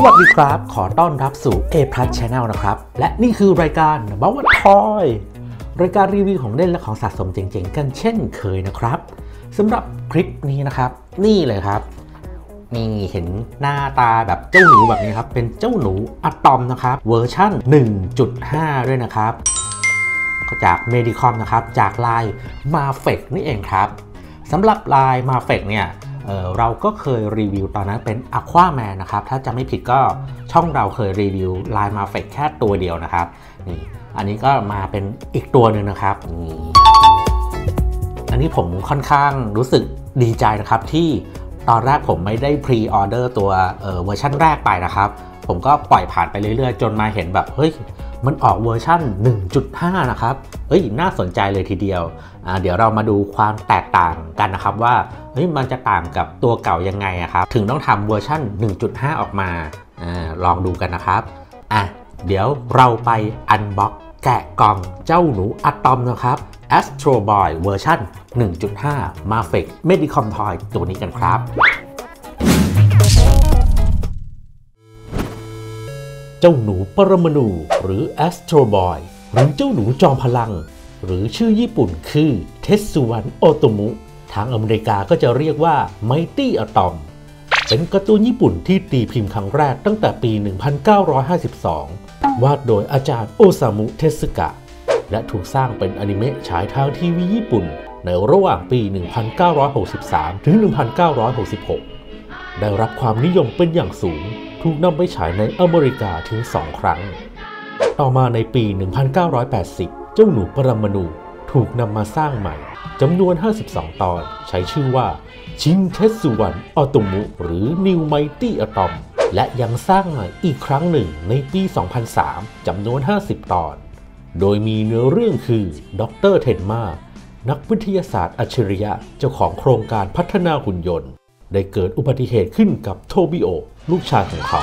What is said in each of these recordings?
วัสดีครับขอต้อนรับสู่ A+ Channel นะครับและนี่คือรายการ About Toy รายการรีวิวของเล่นและของสะสมเจ๋งๆกันเช่นเคยนะครับสำหรับคลิปนี้นะครับนี่เลยครับนี่เห็นหน้าตาแบบเจ้าหนูแบบนี้ครับเป็นเจ้าหนูอะตอมนะครับเวอร์ชั่น 1.5 ด้วยนะครับก็จาก Medicom นะครับจากลาย Mafek นี่เองครับสำหรับลาย Mafek เนี่ยเราก็เคยรีวิวตอนนั้นเป็น Aquaman นะครับถ้าจะไม่ผิดก็ช่องเราเคยรีวิวลาย Mafek แค่ตัวเดียวนะครับนี่อันนี้ก็มาเป็นอีกตัวหนึ่งนะครับนี่อันนี้ผมค่อนข้างรู้สึกดีใจนะครับที่ตอนแรกผมไม่ได้พรีออเดอร์ตัวเวอร์ชันแรกไปนะครับผมก็ปล่อยผ่านไปเรื่อยๆจนมาเห็นแบบเฮ้ยมันออกเวอร์ชัน 1.5 นะครับน่าสนใจเลยทีเดียวเดี๋ยวเรามาดูความแตกต่างกันนะครับว่ามันจะต่างกับตัวเก่ายังไงครับถึงต้องทำเวอร์ชัน 1.5 ออกมาลองดูกันนะครับเดี๋ยวเราไปอันบ็อกแกะกล่องเจ้าหนูอะตอมนะครับ Astro Boy เวอร์ชัน 1.5 Mafek Medicom Toy ตัวนี้กันครับเจ้าหนูปรมาณูหรือ Astro Boy หรือเจ้าหนูจอมพลังหรือชื่อญี่ปุ่นคือเทสึวันโอโตมุทางอเมริกาก็จะเรียกว่า Mighty Atom เป็นการ์ตูนญี่ปุ่นที่ตีพิมพ์ครั้งแรกตั้งแต่ปี 1952 วาดโดยอาจารย์โอซามุเทสึกะและถูกสร้างเป็นอนิเมะฉายทางทีวีญี่ปุ่นในระหว่างปี 1963 ถึง 1966 ได้รับความนิยมเป็นอย่างสูงถูกนำไปฉายในอเมริกาถึง 2 ครั้งต่อมาในปี 1980 เจ้าหนูปรมาณูถูกนำมาสร้างใหม่จำนวน 52 ตอนใช้ชื่อว่าชินเทสึวันโอโตมุหรือ New Mighty Atom และยังสร้างใหม่อีกครั้งหนึ่งในปี 2003 จำนวน 50 ตอนโดยมีเนื้อเรื่องคือดร.เทนมานักวิทยาศาสตร์อัจฉริยะเจ้าของโครงการพัฒนาหุ่นยนต์ได้เกิดอุบัติเหตุขึ้นกับโทบิโอลูกชายของเขา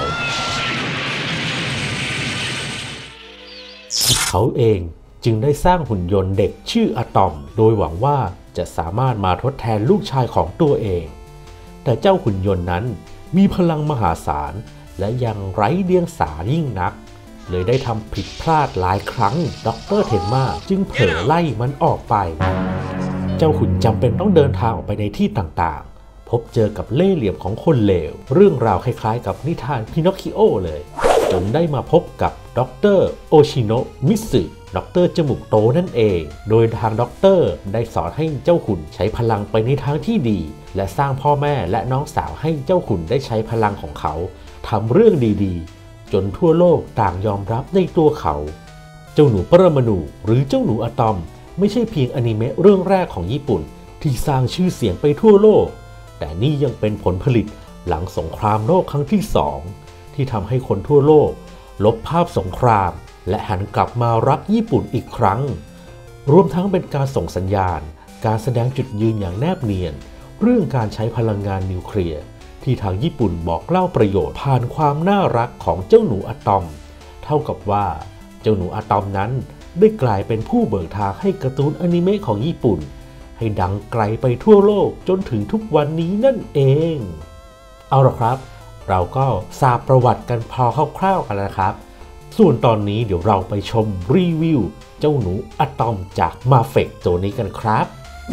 เขาเองจึงได้สร้างหุ่นยนต์เด็กชื่ออะตอมโดยหวังว่าจะสามารถมาทดแทนลูกชายของตัวเองแต่เจ้าหุ่นยนต์นั้นมีพลังมหาศาลและยังไร้เดียงสายิ่งนักเลยได้ทำผิดพลาดหลายครั้งดร.เทนมาจึงเผลอไล่มันออกไปเจ้าหุ่นจำเป็นต้องเดินทางออกไปในที่ต่างๆพบเจอกับเล่ห์เหลี่ยมของคนเลวเรื่องราวคล้ายๆกับนิทานพินอคคิโอเลยจนได้มาพบกับดร.โอชิโนะมิสึดร.จมูกโตนั่นเองโดยทางด็อกเตอร์ได้สอนให้เจ้าหุ่นใช้พลังไปในทางที่ดีและสร้างพ่อแม่และน้องสาวให้เจ้าหุ่นได้ใช้พลังของเขาทำเรื่องดีๆจนทั่วโลกต่างยอมรับในตัวเขาเจ้าหนูปรมาณูหรือเจ้าหนูอะตอมไม่ใช่เพียงอนิเมะเรื่องแรกของญี่ปุ่นที่สร้างชื่อเสียงไปทั่วโลกแต่นี่ยังเป็นผลผลิตหลังสงครามโลกครั้งที่ 2ที่ทำให้คนทั่วโลกลบภาพสงครามและหันกลับมารักญี่ปุ่นอีกครั้งรวมทั้งเป็นการส่งสัญญาณการแสดงจุดยืนอย่างแนบเนียนเรื่องการใช้พลังงานนิวเคลียร์ที่ทางญี่ปุ่นบอกเล่าประโยชน์ผ่านความน่ารักของเจ้าหนูอะตอมเท่ากับว่าเจ้าหนูอะตอมนั้นได้กลายเป็นผู้เบิกทางให้การ์ตูนอนิเมะของญี่ปุ่นให้ดังไกลไปทั่วโลกจนถึงทุกวันนี้นั่นเองเอาละครับเราก็ทราบประวัติกันพอคร่าวๆกันแล้วครับส่วนตอนนี้เดี๋ยวเราไปชมรีวิวเจ้าหนูอะตอมจาก Mafek ตัวนี้กันครับ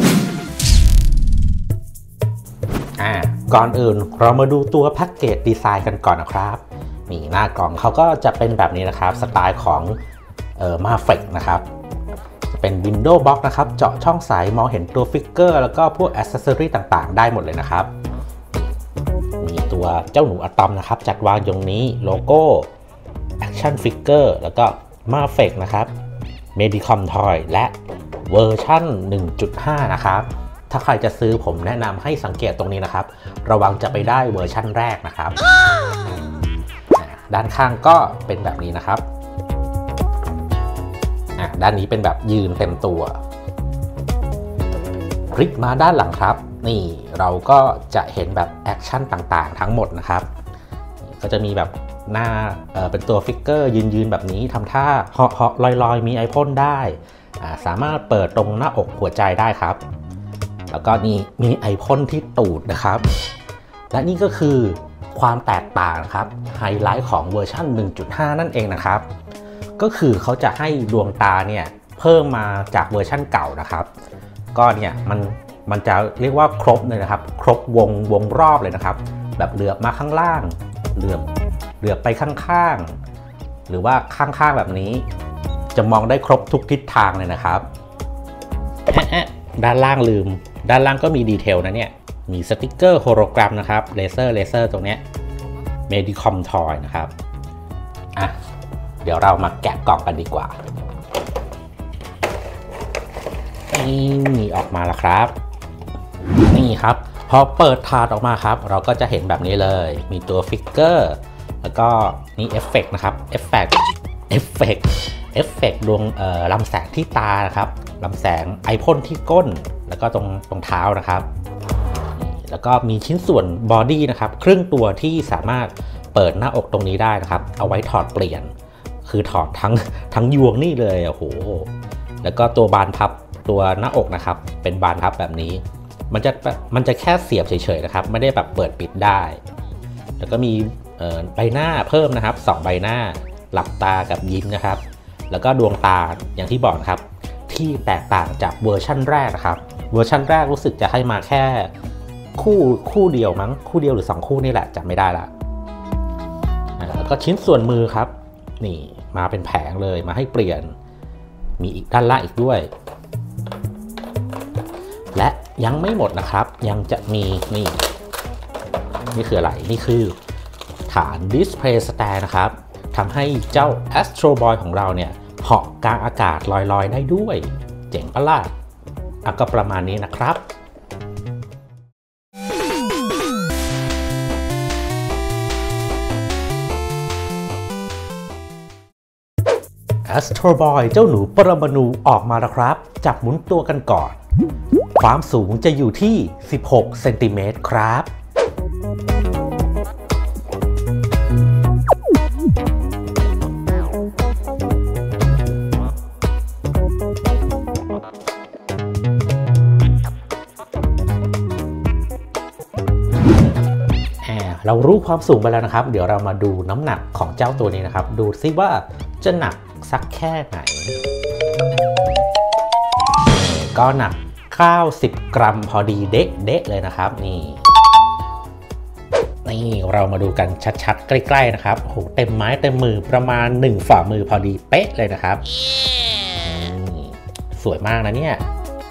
ก่อนอื่นเรามาดูตัวแพ็กเกจดีไซน์กันก่อนนะครับนี่หน้ากล่องเขาก็จะเป็นแบบนี้นะครับสไตล์ของMafek นะครับจะเป็น Window Box นะครับเจาะช่องสายมองเห็นตัวฟิกเกอร์แล้วก็พวกแอ c เซสซอรี่ต่างๆได้หมดเลยนะครับมีตัวเจ้าหนูอะตอมนะครับจัดวางตรงนี้โลโก้Action Figure แล้วก็ Mafek นะครับ Medicom Toy และเวอร์ชั่น 1.5 นะครับถ้าใครจะซื้อผมแนะนำให้สังเกตตรงนี้นะครับระวังจะไปได้เวอร์ชั่นแรกนะครับด้านข้างก็เป็นแบบนี้นะครับด้านนี้เป็นแบบยืนเต็มตัวพลิกมาด้านหลังครับนี่เราก็จะเห็นแบบแอคชั่นต่างๆทั้งหมดนะครับก็จะมีแบบหน้าเป็นตัวฟิกเกอร์ยืนแบบนี้ทำท่าเหาะลอยมีไอพ่นได้สามารถเปิดตรงหน้าอกหัวใจได้ครับแล้วก็นี่มีไอพ่นที่ตูดนะครับและนี่ก็คือความแตกต่างนะครับไฮไลท์ของเวอร์ชัน 1.5 นั่นเองนะครับก็คือเขาจะให้ดวงตาเนี่ยเพิ่มมาจากเวอร์ชันเก่านะครับก็เนี่ยมันจะเรียกว่าครบเลยนะครับครบวงรอบเลยนะครับแบบเหลือบมาข้างล่างเหลือบไปข้างๆหรือว่าข้างๆแบบนี้จะมองได้ครบทุกทิศทางเลยนะครับด้านล่างลืมด้านล่างก็มีดีเทลนะเนี่ยมีสติกเกอร์โฮโลกรัมนะครับเลเซอร์ตรงเนี้ย Medicom Toy นะครับเดี๋ยวเรามาแกะกล่องกันดีกว่านี่ออกมาแล้วครับนี่ครับพอเปิดถาดออกมาครับเราก็จะเห็นแบบนี้เลยมีตัวฟิกเกอร์แล้วก็นี่เอฟเฟกต์นะครับเอฟเฟกต์ดวงลำแสงที่ตานะครับลำแสงไอพ่นที่ก้นแล้วก็ตรงเท้านะครับแล้วก็มีชิ้นส่วนบอดี้นะครับครึ่งตัวที่สามารถเปิดหน้าอกตรงนี้ได้นะครับเอาไว้ถอดเปลี่ยนคือถอดทั้งยวงนี่เลยโอ้โหแล้วก็ตัวบานพับตัวหน้าอกนะครับเป็นบานพับแบบนี้มันจะแค่เสียบเฉยๆนะครับไม่ได้แบบเปิดปิดได้แล้วก็มีใบหน้าเพิ่มนะครับ2ใบหน้าหลับตากับยิ้มนะครับแล้วก็ดวงตาอย่างที่บอกครับที่แตกต่างจากเวอร์ชั่นแรกนะครับเวอร์ชั่นแรกรู้สึกจะให้มาแค่คู่เดียวมั้งคู่เดียวหรือ2คู่นี่แหละจำไม่ได้ละแล้วก็ชิ้นส่วนมือครับนี่มาเป็นแผงเลยมาให้เปลี่ยนมีอีกด้านล่างอีกด้วยและยังไม่หมดนะครับยังจะมีนี่คืออะไรนี่คือฐาน Display Stand นะครับทำให้เจ้า Astro Boy ของเราเนี่ยเหาะกลางอากาศลอยได้ด้วยเจ๋งปะล่ะก็ประมาณนี้นะครับAstro Boy เจ้าหนูปรมาณูออกมาแล้วครับจับหมุนตัวกันก่อนความสูงจะอยู่ที่16เซนติเมตรครับเรารู้ความสูงไปแล้วนะครับเดี๋ยวเรามาดูน้ำหนักของเจ้าตัวนี้นะครับดูซิว่าจะหนักสักแค่ไหนก็หนัก90 กรัมพอดีเด๊ะเลยนะครับนี่เรามาดูกันชัดๆใกล้ๆนะครับโอ้โหเต็มไม้เต็มมือประมาณ1ฝ่ามือพอดีเป๊ะเลยนะครับสวยมากนะเนี่ย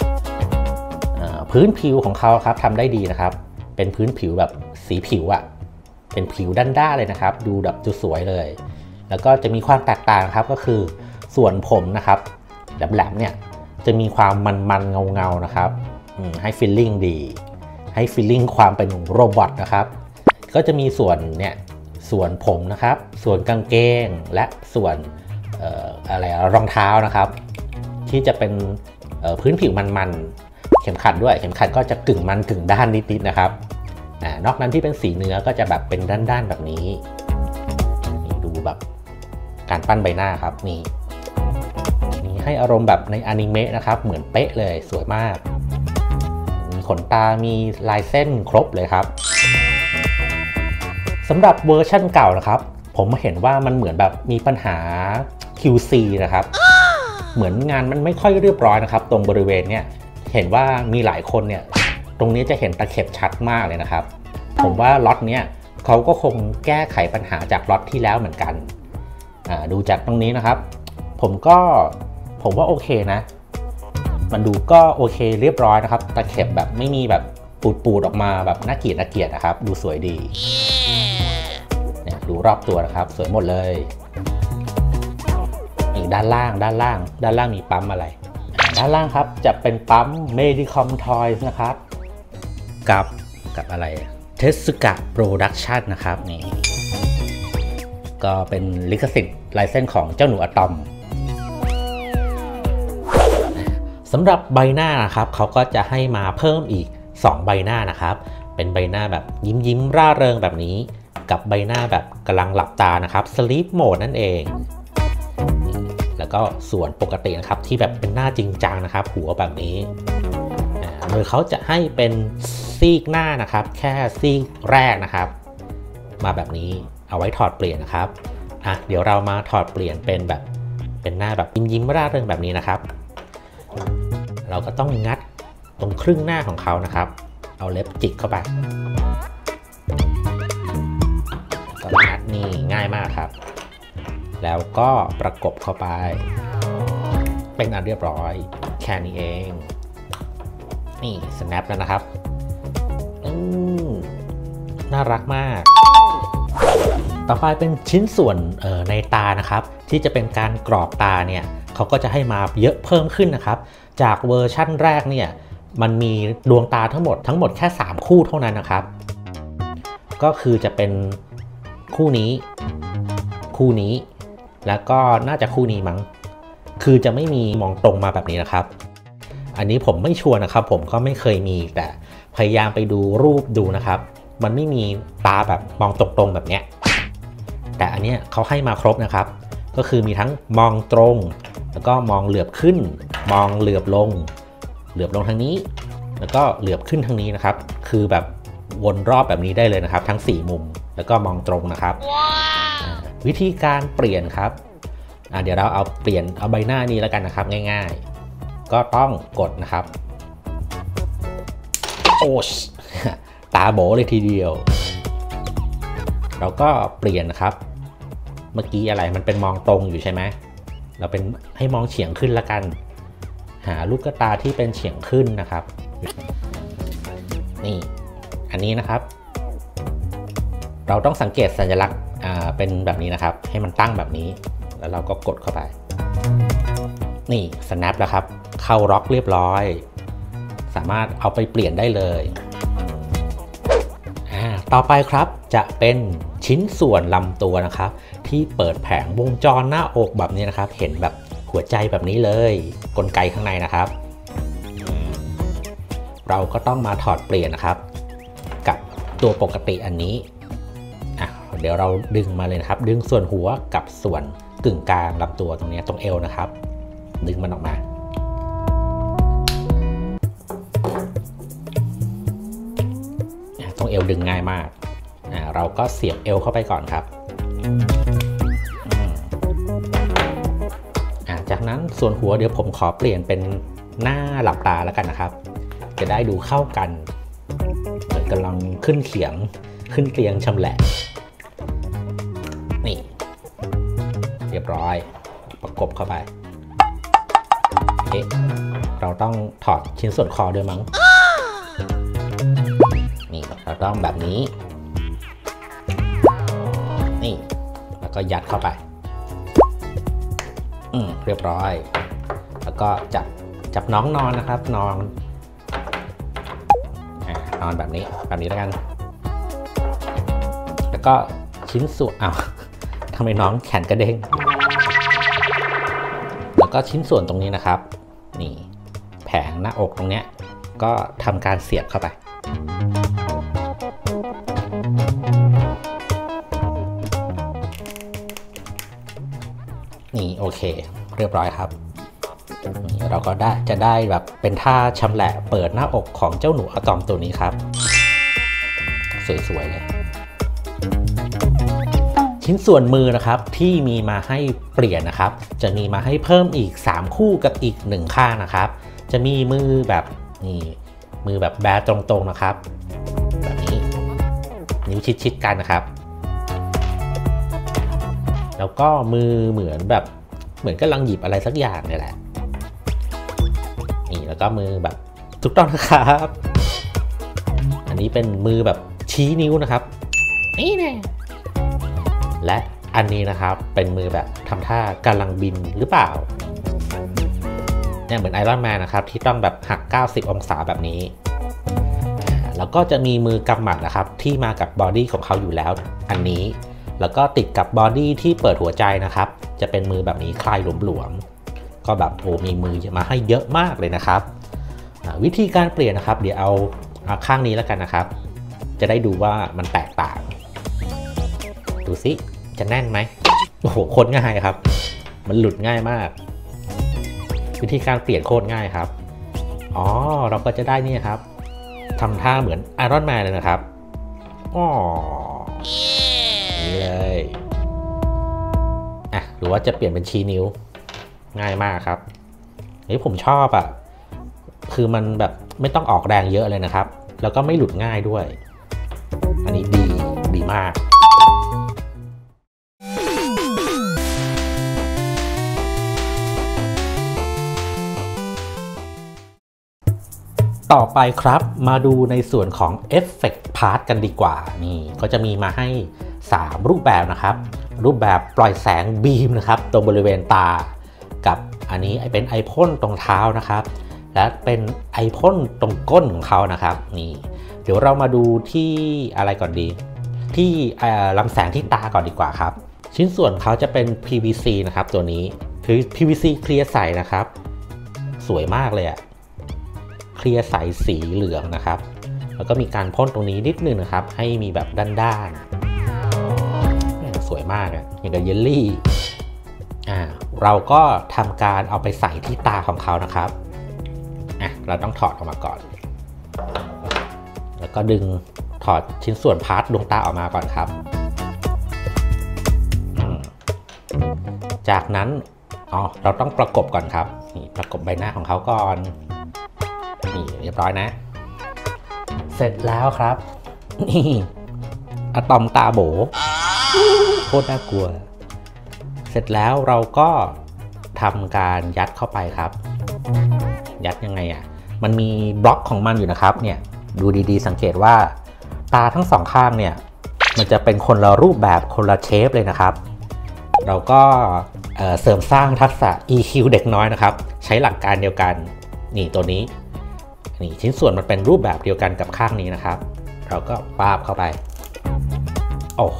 พื้นผิวของเขาครับทำได้ดีนะครับเป็นพื้นผิวแบบสีผิวอะเป็นผิวด้านๆเลยนะครับดูแบบสวยเลยแล้วก็จะมีความแตกต่างครับก็คือส่วนผมนะครับแหลมๆเนี่ยจะมีความมันๆเงาๆนะครับให้ฟีลลิ่งดีให้ฟีลลิ่งความเป็นโรบอทนะครับก็จะมีส่วนผมนะครับส่วนกางเกงและส่วนรองเท้านะครับที่จะเป็นพื้นผิวมันๆเข็มขัดด้วยเข็มขัดก็จะกึ่งมันกึ่งด้านนิดๆนะครับนอกนั้นที่เป็นสีเนื้อก็จะแบบเป็นด้านๆแบบนี้ดูแบบการปั้นใบหน้าครับนี่ให้อารมณ์แบบในอนิเมะนะครับเหมือนเป๊ะเลยสวยมากมีขนตามีลายเส้นครบเลยครับสำหรับเวอร์ชั่นเก่านะครับผมเห็นว่ามันเหมือนแบบมีปัญหา QC นะครับเหมือนงานมันไม่ค่อยเรียบร้อยนะครับตรงบริเวณเนี้ยเห็นว่ามีหลายคนเนี่ยตรงนี้จะเห็นตะเข็บชัดมากเลยนะครับผมว่าล็อตเนี้ยเขาก็คงแก้ไขปัญหาจากล็อตที่แล้วเหมือนกันดูจากตรงนี้นะครับผมว่าโอเคนะมันดูก็โอเคเรียบร้อยนะครับตะเข็บแบบไม่มีแบบปูดออกมาแบบน่าเกลียดนะครับดูสวยดีเนี่ยดูรอบตัวนะครับสวยหมดเลยอีกด้านล่างมีปั๊มอะไรด้านล่างครับจะเป็นปั๊ม Medicom Toys นะครับกับอะไร Tezuka Production นะครับนี่ก็เป็นลิขสิทธิ์ลายเส้นของเจ้าหนูอะตอมสำหรับใบหน้านะครับเขาก็จะให้มาเพิ่มอีก2ใบหน้านะครับเป็นใบหน้าแบบยิ้มร่าเริงแบบนี้กับใบหน้าแบบกำลังหลับตานะครับ Sleep Mode นั่นเองแล้วก็ส่วนปกตินะครับที่แบบเป็นหน้าจริงจังนะครับหัวแบบนี้โดยเขาจะให้เป็นซีกหน้านะครับแค่ซีกแรกนะครับมาแบบนี้เอาไว้ถอดเปลี่ยนนะครับเดี๋ยวเรามาถอดเปลี่ยนเป็นแบบเป็นหน้าแบบยิ้มร่าเริงแบบนี้นะครับเราก็ต้องงัดตรงครึ่งหน้าของเขานะครับเอาเล็บจิกเข้าไปก็งัดนี่ง่ายมากครับแล้วก็ประกบเข้าไปเป็นอันเรียบร้อยแค่นี้เองนี่ snap แล้วนะครับน่ารักมากต่อไปเป็นชิ้นส่วนในตานะครับที่จะเป็นการกรอบตาเนี่ยเขาก็จะให้มาเยอะเพิ่มขึ้นนะครับจากเวอร์ชั่นแรกเนี่ยมันมีดวงตาทั้งหมดแค่3คู่เท่านั้นนะครับก็คือจะเป็นคู่นี้แล้วก็น่าจะคู่นี้มั้งคือจะไม่มีมองตรงมาแบบนี้นะครับอันนี้ผมไม่ชัวร์นะครับผมก็ไม่เคยมีแต่พยายามไปดูรูปดูนะครับมันไม่มีตาแบบมองตรงๆแบบเนี้ยแต่อันนี้เขาให้มาครบนะครับก็คือมีทั้งมองตรงแล้วก็มองเหลือบขึ้นมองเหลือบลงทางนี้แล้วก็เหลือบขึ้นทางนี้นะครับคือแบบวนรอบแบบนี้ได้เลยนะครับทั้ง4มุมแล้วก็มองตรงนะครับ วิธีการเปลี่ยนครับเดี๋ยวเราเอาเปลี่ยนเอาใบหน้านี้แล้วกันนะครับง่ายๆก็ต้องกดนะครับโอ้ชตาโบเลยทีเดียวเราก็เปลี่ยนนะครับเมื่อกี้อะไรมันเป็นมองตรงอยู่ใช่ไหมเราเป็นให้มองเฉียงขึ้นละกันหาลูกตาที่เป็นเฉียงขึ้นนะครับนี่อันนี้นะครับเราต้องสังเกตสัญลักษณ์เป็นแบบนี้นะครับให้มันตั้งแบบนี้แล้วเราก็กดเข้าไปนี่ snap แล้วครับเข้าล็อกเรียบร้อยสามารถเอาไปเปลี่ยนได้เลยต่อไปครับจะเป็นชิ้นส่วนลำตัวนะครับที่เปิดแผงวงจรหน้าอกแบบนี้นะครับเห็นแบบหัวใจแบบนี้เลยกลไกข้างในนะครับเราก็ต้องมาถอดเปลี่ยนนะครับกับตัวปกติอันนี้เดี๋ยวเราดึงมาเลยนะครับดึงส่วนหัวกับส่วนกึ่งกลางลำตัวตรงนี้ตรงเอวนะครับดึงมันออกมาตรงเอวดึงง่ายมากเราก็เสียบเอวเข้าไปก่อนครับจากนั้นส่วนหัวเดี๋ยวผมขอเปลี่ยนเป็นหน้าหลับตาแล้วกันนะครับจะได้ดูเข้ากันเหมือนกำลังขึ้นเตียงชำแหละนี่เรียบร้อยประกบเข้าไปเราต้องถอดชิ้นส่วนคอด้วยมั้งนี่เราต้องแบบนี้นี่แล้วก็ยัดเข้าไปเรียบร้อยแล้วก็จับน้องนอนนะครับนอนแบบนี้แล้วกันแล้วก็ชิ้นส่วนทำไมน้องแขนกระเด้งแล้วก็ชิ้นส่วนตรงนี้นะครับนี่แผงหน้าอกตรงเนี้ยก็ทำการเสียบเข้าไปนี่โอเคเรียบร้อยครับเราก็จะได้แบบเป็นท่าชำแหละเปิดหน้าอกของเจ้าหนูอะตอมตัวนี้ครับสวยๆเลยชิ้นส่วนมือนะครับที่มีมาให้เปลี่ยนนะครับจะมีมาให้เพิ่มอีก3คู่กับอีก1ข้างนะครับจะมีมือแบบนี่มือแบบแบตรงๆนะครับแบบนี้นิ้วชิดๆกันนะครับแล้วก็มือเหมือนกำลังหยิบอะไรสักอย่างนี่แหละนี่แล้วก็มือแบบถูกต้องนะครับอันนี้เป็นมือแบบชี้นิ้วนะครับนี่แน่และอันนี้นะครับเป็นมือแบบทำท่ากำลังบินหรือเปล่าเนี่ยเหมือนไอรอนแมนนะครับที่ต้องแบบหัก90องศาแบบนี้แล้วก็จะมีมือกำหมัดนะครับที่มากับบอดี้ของเขาอยู่แล้วอันนี้แล้วก็ติดกับบอดี้ที่เปิดหัวใจนะครับจะเป็นมือแบบนี้คลายหลวมๆก็แบบมีมือมาให้เยอะมากเลยนะครับวิธีการเปลี่ยนนะครับเดี๋ยวเอาข้างนี้แล้วกันนะครับจะได้ดูว่ามันแตกต่างดูสิจะแน่นไหมโอ้โหโคตรง่ายครับมันหลุดง่ายมากวิธีการเปลี่ยนโคตรง่ายครับเราก็จะได้นี่ครับทำท่าเหมือนไอรอนแมนเลยนะครับนี้เลยหรือว่าจะเปลี่ยนเป็นชี้นิ้วง่ายมากครับนี่ผมชอบคือมันแบบไม่ต้องออกแรงเยอะเลยนะครับแล้วก็ไม่หลุดง่ายด้วยอันนี้ดีมากต่อไปครับมาดูในส่วนของ Effect Part กันดีกว่านี่ก็จะมีมาให้3รูปแบบนะครับรูปแบบปล่อยแสงบีมนะครับตรงบริเวณตากับอันนี้เป็นไอพ่นตรงเท้านะครับและเป็นไอพ่นตรงก้นของเขานะครับนี่เดี๋ยวเรามาดูที่อะไรก่อนดีที่ลำแสงที่ตาก่อนดีกว่าครับชิ้นส่วนเขาจะเป็น PVC นะครับตัวนี้ PVC เคลียร์ใสนะครับสวยมากเลยเคลียร์ใสสีเหลืองนะครับแล้วก็มีการพ่นตรงนี้นิดนึงนะครับให้มีแบบด้านๆสวยมากอย่างกับเยลลี่เราก็ทำการเอาไปใส่ที่ตาของเขานะครับเราต้องถอดออกมาก่อนแล้วก็ดึงถอดชิ้นส่วนพาร์ทดวงตาออกมาก่อนครับจากนั้นเราต้องประกบก่อนครับนี่ประกบใบหน้าของเขาก่อนนี่เรียบร้อยนะเสร็จแล้วครับนี่อะตอมตาโบโคตรน่ากลัวเสร็จแล้วเราก็ทำการยัดเข้าไปครับยัดยังไงมันมีบล็อกของมันอยู่นะครับเนี่ยดูดีๆสังเกตว่าตาทั้งสองข้างเนี่ยมันจะเป็นคนละรูปแบบคนละเชฟเลยนะครับเราก็เสริมสร้างทักษะ EQ เด็กน้อยนะครับใช้หลักการเดียวกันนี่ตัวนี้นี่ชิ้นส่วนมันเป็นรูปแบบเดียวกันกับข้างนี้นะครับเราก็ปาบเข้าไปโอ้โห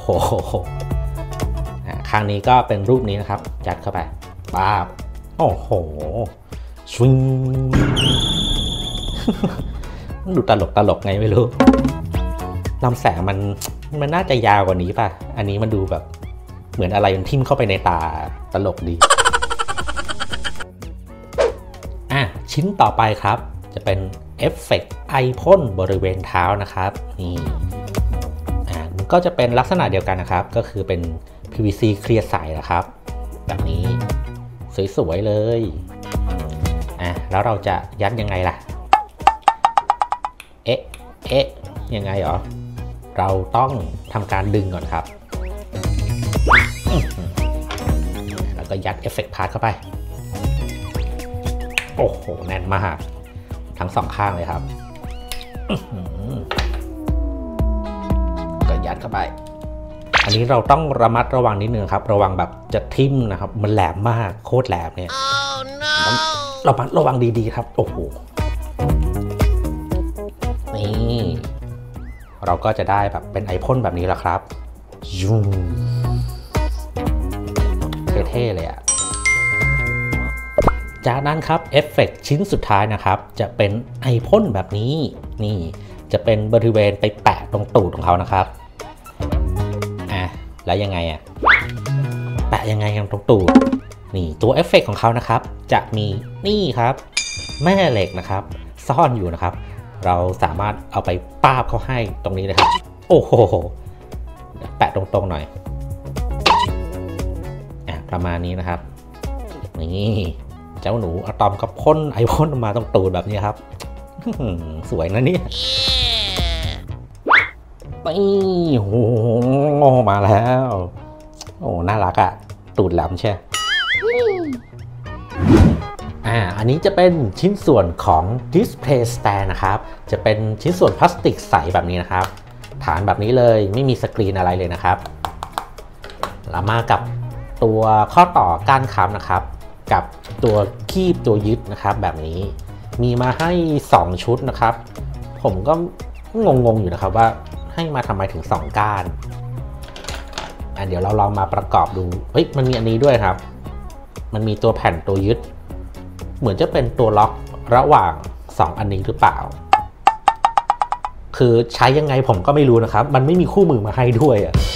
ข้างนี้ก็เป็นรูปนี้นะครับยัดเข้าไปปาบโอ้โหชวิง ดูตลกไงไม่รู้ลำแสงมันน่าจะยาวกว่านี้ป่ะอันนี้มันดูแบบเหมือนอะไรมันทิ่มเข้าไปในตาตลกดีชิ้นต่อไปครับจะเป็นเอฟเฟกต์ไอพ่นบริเวณเท้านะครับนี่มันก็จะเป็นลักษณะเดียวกันนะครับก็คือเป็น PVC เคลียร์ใสนะครับแบบนี้สวยๆเลยแล้วเราจะยัดยังไงล่ะยังไงเราต้องทำการดึงก่อนครับแล้วก็ยัดเอฟเฟกต์พาร์ทเข้าไปโอ้โหแน่นมากทั้งสองข้างเลยครับก็ยัดเข้าไปอันนี้เราต้องระมัดระวังนิดนึงครับระวังแบบจะทิ่มนะครับมันแหลมมากโคตรแหลมเนี่ยระมัดระวังดีๆครับโอ้โหนี่เราก็จะได้แบบเป็นไอพ่นแบบนี้แล้วครับยุ่งเท่ๆเลยจากนั้นครับเอฟเฟกต์ชิ้นสุดท้ายนะครับจะเป็นไอพ่นแบบนี้นี่จะเป็นบริเวณไปแปะตรงตูดของเขานะครับแล้วยังไงแปะยังไงตรงตูดนี่ตัวเอฟเฟกต์ของเขานะครับจะมีนี่ครับแม่เหล็กนะครับซ่อนอยู่นะครับเราสามารถเอาไปป้าบเขาให้ตรงนี้เลยครับโอ้โหแปะตรงๆหน่อยประมาณนี้นะครับนี่เจ้าหนูอะตอมก็พ่นไอพ่นมาตรงตูดแบบนี้ครับสวยนะเนี่ยโอ้โหมาแล้วโอ้น่ารักตูดแหลมใช่อันนี้จะเป็นชิ้นส่วนของ Display Stand นะครับจะเป็นชิ้นส่วนพลาสติกใสแบบนี้นะครับฐานแบบนี้เลยไม่มีสกรีนอะไรเลยนะครับแล้วมากับตัวข้อต่อก้านค้ำนะครับกับตัวคีบตัวยึดนะครับแบบนี้มีมาให้2ชุดนะครับผมก็งงอยู่นะครับว่าให้มาทำไมถึง2ก้านเดี๋ยวเราลองมาประกอบดูมันมีอันนี้ด้วยครับมันมีตัวแผ่นตัวยึดเหมือนจะเป็นตัวล็อกระหว่าง2อันนี้หรือเปล่าคือใช้ยังไงผมก็ไม่รู้นะครับมันไม่มีคู่มือมาให้ด้วย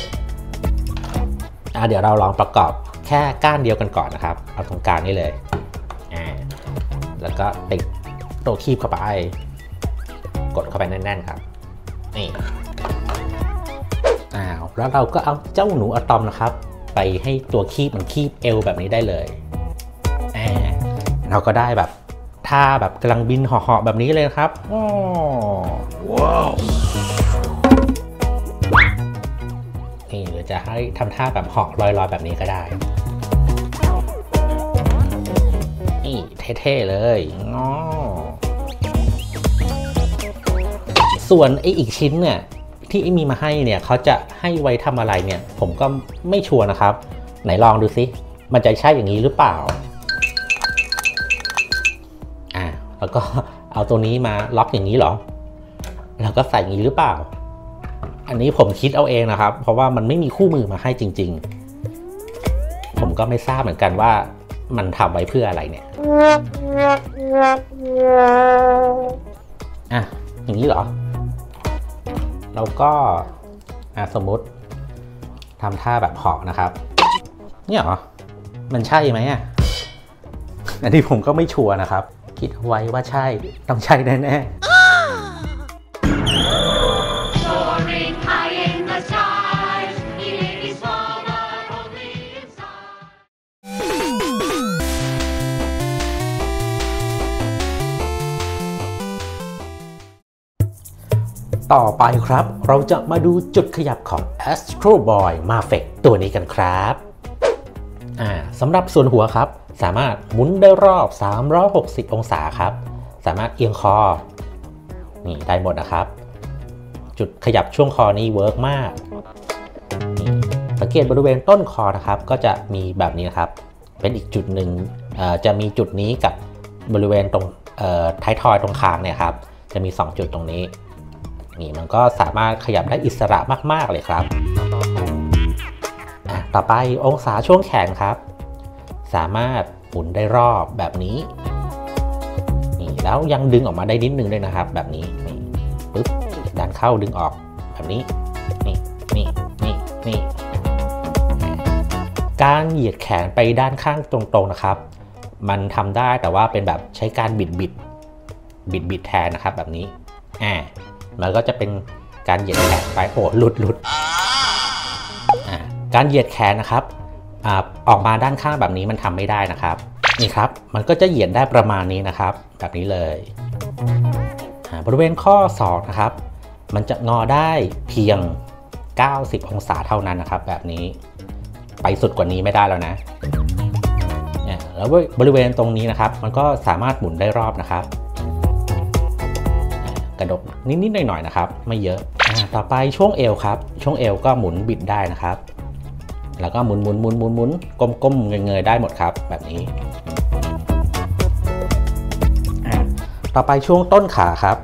เดี๋ยวเราลองประกอบแค่ก้านเดียวกันก่อนนะครับเอาตรงกลางนี่เลยแล้วก็ติดตัวคีบเข้าไปกดเข้าไปแน่นๆครับนี่โแล้วเราก็เอาเจ้าหนูอะตอมนะครับไปให้ตัวคีบมันคีบเอวแบบนี้ได้เลยเราก็ได้แบบท่าแบบกำลังบินเหาะๆแบบนี้เลยครับว้าวนี่หรือจะให้ทำท่าแบบเหาะลอยๆแบบนี้ก็ได้นี่เท่ๆเลยส่วนอีกชิ้นเนี่ยที่มีมาให้เนี่ยเขาจะให้ไว้ทำอะไรเนี่ยผมก็ไม่ชัวร์นะครับไหนลองดูสิมันจะใช่อย่างนี้หรือเปล่าแล้วก็เอาตัวนี้มาล็อกอย่างนี้เหรอแล้วก็ใส่อย่างนี้หรือเปล่าอันนี้ผมคิดเอาเองนะครับเพราะว่ามันไม่มีคู่มือมาให้จริงๆผมก็ไม่ทราบเหมือนกันว่ามันทำไว้เพื่ออะไรเนี่ยอย่างนี้เหรอเราก็สมมุติทำท่าแบบเหาะนะครับเนี่ยเหรอมันใช่ไหมอันนี้ผมก็ไม่ชัวร์นะครับคิดไว้ว่าใช่ต้องใช่แน่ๆต่อไปครับเราจะมาดูจุดขยับของ Astro Boy Mafek ตัวนี้กันครับสำหรับส่วนหัวครับสามารถหมุนได้รอบ360องศาครับสามารถเอียงคอนี่ได้หมดนะครับจุดขยับช่วงคอนี้เวิร์กมากสังเกตบริเวณต้นคอนะครับก็จะมีแบบนี้นะครับเป็นอีกจุดหนึ่งจะมีจุดนี้กับบริเวณตรงท้ายทอยตรงคางเนี่ยครับจะมี2จุดตรงนี้นี่มันก็สามารถขยับได้อิสระมากๆเลยครับต่อไปองศาช่วงแขนครับสามารถหมุนได้รอบแบบนี้นี่แล้วยังดึงออกมาได้นิดนึงด้วยนะครับแบบนี้นี่ปึ๊บดันเข้าดึงออกแบบนี้นี่การเหยียดแขนไปด้านข้างตรงๆนะครับมันทำได้แต่ว่าเป็นแบบใช้การบิดแทนนะครับแบบนี้มันก็จะเป็นการเหยียดแขนไปหลุดการเหยียดแขนนะครับออกมาด้านข้างแบบนี้มันทำไม่ได้นะครับนี่ครับมันก็จะเหยียดได้ประมาณนี้นะครับแบบนี้เลยบริเวณข้อศอกนะครับมันจะงอได้เพียง90องศาเท่านั้นนะครับแบบนี้ไปสุดกว่านี้ไม่ได้แล้วนะแล้วบริเวณตรงนี้นะครับมันก็สามารถหมุนได้รอบนะครับกระดกนิดๆหน่อยๆนะครับไม่เยอะต่อไปช่วงเอวครับช่วงเอวก็หมุนบิดได้นะครับแล้วก็หมุนก้มเงยๆได้หมดครับแบบนี้ต่อไปช่วงต้นขาครับ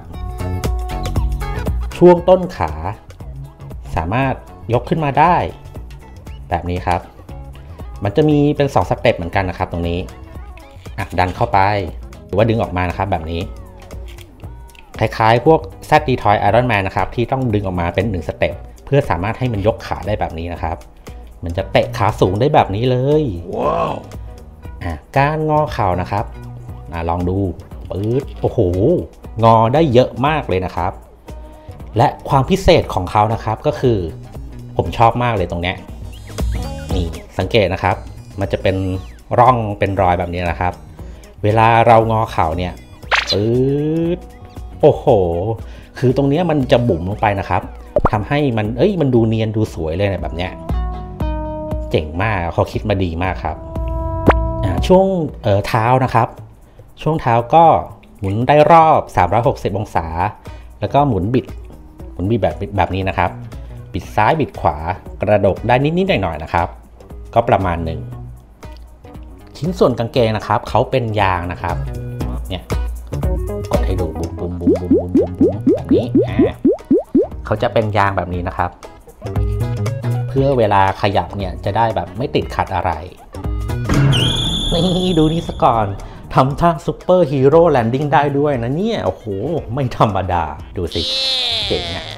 ช่วงต้นขาสามารถยกขึ้นมาได้แบบนี้ครับมันจะมีเป็น2สเต็ปเหมือนกันนะครับตรงนี้ดันเข้าไปหรือว่าดึงออกมานะครับแบบนี้คล้ายๆพวก ZD Toy Iron Man นะครับที่ต้องดึงออกมาเป็น1สเต็ปเพื่อสามารถให้มันยกขาได้แบบนี้นะครับมันจะเตะขาสูงได้แบบนี้เลยว้าวการงอเข่านะครับลองดูโอ้โหงอได้เยอะมากเลยนะครับและความพิเศษของเขานะครับก็คือผมชอบมากเลยตรงนี้นี่สังเกตนะครับมันจะเป็นร่องเป็นรอยแบบนี้นะครับเวลาเรางอเข่าเนี่ยโอ้โหคือตรงนี้มันจะบุ๋มลงไปนะครับทำให้มันดูเนียนดูสวยเลยแบบเนี้ยเจ๋งมากเขาคิดมาดีมากครับช่วงเท้านะครับช่วงเท้าก็หมุนได้รอบ360องศาแล้วก็หมุนบิดแบบนี้นะครับบิดซ้ายบิดขวากระดกได้นิดๆหน่อยๆนะครับก็ประมาณหนึ่งชิ้นส่วนกางเกงนะครับเขาเป็นยางนะครับเนี่ยกดให้ดูบุ้มแบบนี้เขาจะเป็นยางแบบนี้นะครับเพื่อเวลาขยับเนี่ยจะได้แบบไม่ติดขัดอะไรนี่ดูนี่ซะก่อนทำท่าซุปเปอร์ฮีโร่แลนดิ้งได้ด้วยนะเนี่ยโอ้โหไม่ธรรมดาดูสิเจ๋งอ่ะ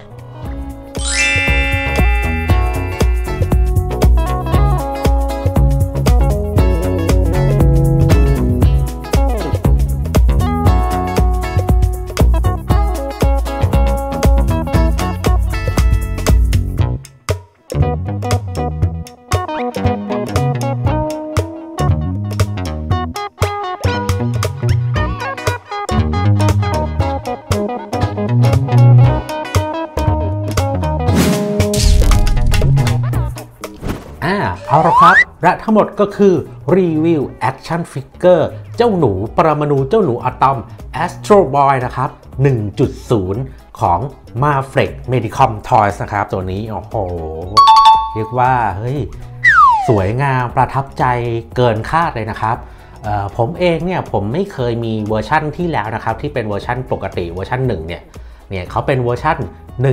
และทั้งหมดก็คือรีวิวแอคชั่นฟิกเกอร์เจ้าหนูปรมาณูเจ้าหนูอะตอม Astro Boy นะครับ 1.0 ของ Mafraq Medicom Toys นะครับตัวนี้โอ้โหเรียกว่าเฮ้ยสวยงามประทับใจเกินคาดเลยนะครับผมเองเนี่ยผมไม่เคยมีเวอร์ชั่นที่แล้วนะครับที่เป็นเวอร์ชั่นปกติเวอร์ชัน1เนี่ยเขาเป็นเวอร์ชัน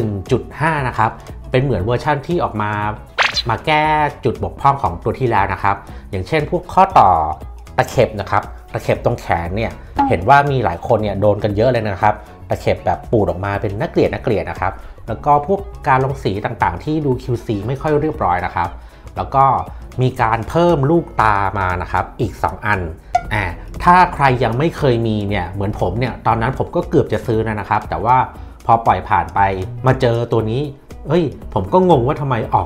1.5 นะครับเป็นเหมือนเวอร์ชั่นที่ออกมาแก้จุดบกพร่องของตัวที่แล้วนะครับอย่างเช่นพวกข้อต่อตะเข็บนะครับตะเข็บตรงแขนเนี่ยเห็นว่ามีหลายคนเนี่ยโดนกันเยอะเลยนะครับตะเข็บแบบปูดออกมาเป็นนักเกลียดนะครับแล้วก็พวกการลงสีต่างๆที่ดู QC ไม่ค่อยเรียบร้อยนะครับแล้วก็มีการเพิ่มลูกตามานะครับอีก2อันถ้าใครยังไม่เคยมีเนี่ยเหมือนผมเนี่ยตอนนั้นผมก็เกือบจะซื้อนะครับแต่ว่าพอปล่อยผ่านไปมาเจอตัวนี้ผมก็งงว่าทำไมออก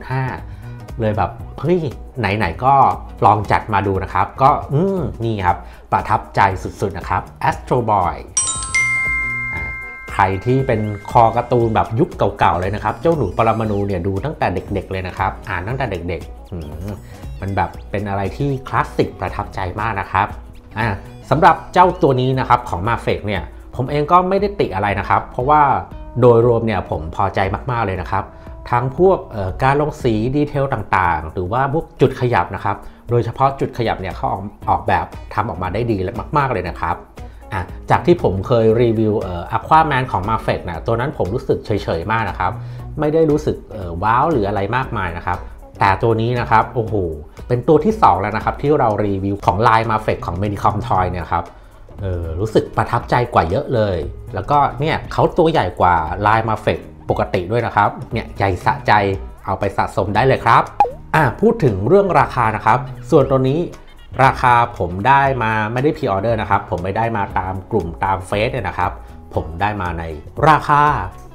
1.5 เลยแบบเฮ้ยไหนๆก็ลองจัดมาดูนะครับก็นี่ครับประทับใจสุดๆนะครับ Astro Boy ใครที่เป็นคอการ์ตูนแบบยุคเก่าๆเลยนะครับเจ้าหนูปรมาณูเนี่ยดูตั้งแต่เด็กๆเลยนะครับอ่านตั้งแต่เด็กๆมันแบบเป็นอะไรที่คลาสสิกประทับใจมากนะครับสำหรับเจ้าตัวนี้นะครับของ Mafraq เนี่ยผมเองก็ไม่ได้ติอะไรนะครับเพราะว่าโดยรวมเนี่ยผมพอใจมากๆเลยนะครับทั้งพวกการลงสีดีเทลต่างๆหรือว่าพวกจุดขยับนะครับโดยเฉพาะจุดขยับเนี่ยเขาออกแบบทำออกมาได้ดีและมากๆเลยนะครับจากที่ผมเคยรีวิวAquaman ของ Mafraq นะตัวนั้นผมรู้สึกเฉยๆมากนะครับไม่ได้รู้สึกว้าวหรืออะไรมากมายนะครับแต่ตัวนี้นะครับโอ้โหเป็นตัวที่2แล้วนะครับที่เรารีวิวของ Line Mafraq ของ Medicom Toy เนี่ยครับรู้สึกประทับใจกว่าเยอะเลยแล้วก็เนี่ยเขาตัวใหญ่กว่า Line Mafraq ปกติด้วยนะครับเนี่ยใหญ่สะใจเอาไปสะสมได้เลยครับพูดถึงเรื่องราคานะครับส่วนตัวนี้ราคาผมได้มาไม่ได้พรีออเดอร์นะครับผมไม่ได้มาตามกลุ่มตามเฟซเนี่ยนะครับผมได้มาในราคา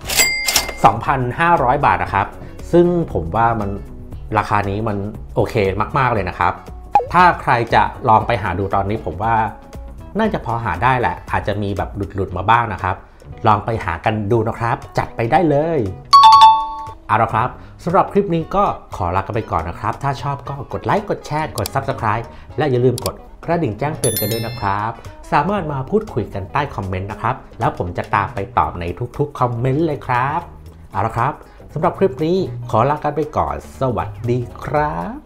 2,500 บาทนะครับซึ่งผมว่ามันราคานี้มันโอเคมากๆเลยนะครับถ้าใครจะลองไปหาดูตอนนี้ผมว่าน่าจะพอหาได้แหละอาจจะมีแบบหลุดมาบ้างนะครับลองไปหากันดูนะครับจัดไปได้เลยเอาละครับสำหรับคลิปนี้ก็ขอลากันไปก่อนนะครับถ้าชอบก็กดไลค์กดแชร์กด Subscribe และอย่าลืมกดกระดิ่งแจ้งเตือนกันด้วยนะครับสามารถมาพูดคุยกันใต้คอมเมนต์นะครับแล้วผมจะตามไปตอบในทุกๆคอมเมนต์เลยครับเอาละครับสำหรับคลิปนี้ขอลากันไปก่อนสวัสดีครับ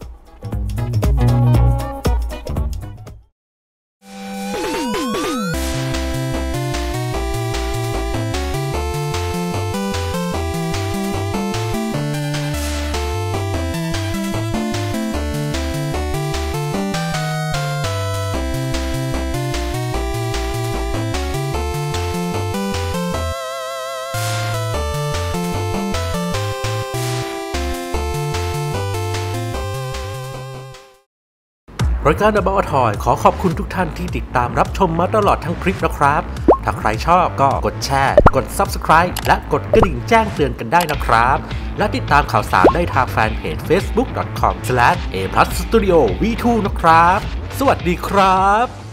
รายการ About Toy ขอขอบคุณทุกท่านที่ติดตามรับชมมาตลอดทั้งคลิปนะครับถ้าใครชอบก็กดแชร์กด Subscribe และกดกระดิ่งแจ้งเตือนกันได้นะครับและติดตามข่าวสารได้ทางแฟนเพจ facebook.com/aplusstudio v2 นะครับสวัสดีครับ